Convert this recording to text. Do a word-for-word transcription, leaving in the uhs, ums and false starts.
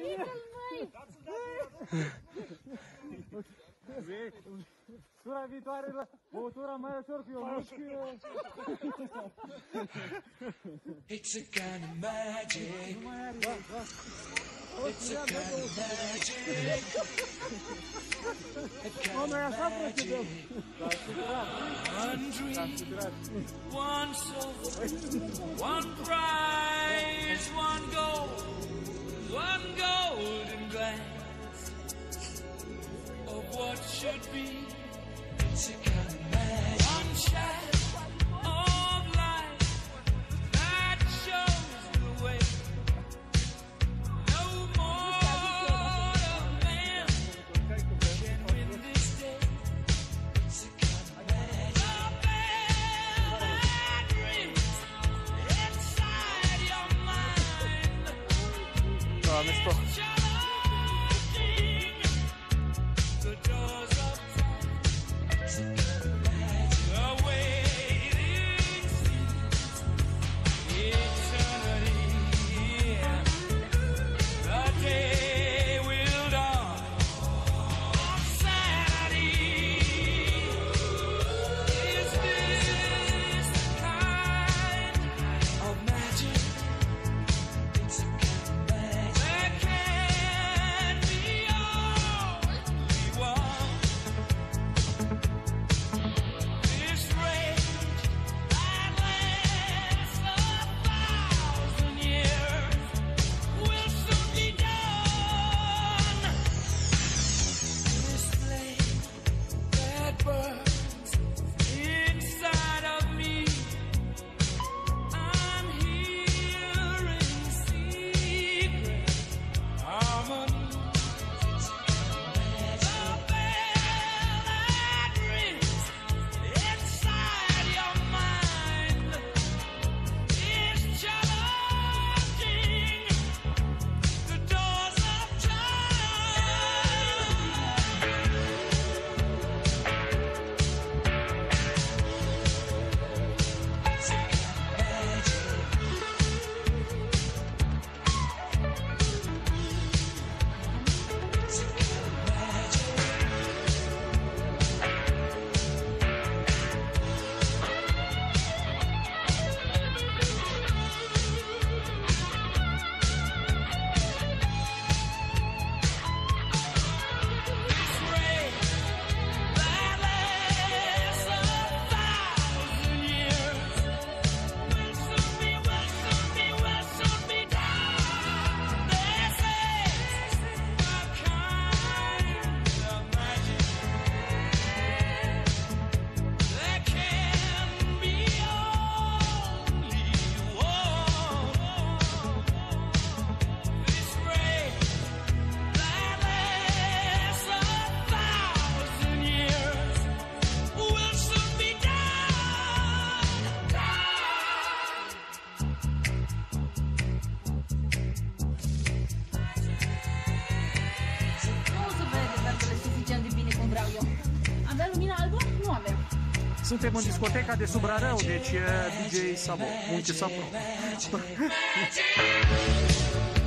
Tura viitoare, băutura mai ușor cu eu, nu știu. It's a kind of magic. It's a kind of magic. A kind of magic. One dream, one soul, one prize, one goal, one golden glance of what should be. It's a kind of magic. One shine of light that shows the way. No mortal man can win this day. It's a kind of magic. The bell that rings inside your mind. Doamne, stop. The doors of the waiting seems eternity. The day will dawn on Saturday. Is this the kind of magic? It's a kind of magic. There can be only one. This rage that lasts a thousand years will soon be done. This flame that burns inside of me, I'm hearing secret harmonies. The bell that rings inside your mind is challenging the doors of time. It's a kind of magic. It's a kind of magic. This rain that lasts a thousand years will soon be, will soon be, will soon be done. This is a kind of magic. There can be only one. This rain that lasts a thousand years will soon be done. Nu o să vede datele suficient de bine cum vreau eu. Avea lumina albă? Nu avea. Suntem în discoteca de sub Rarău, deci e D J Sabo, Munchi Sabo. Magic.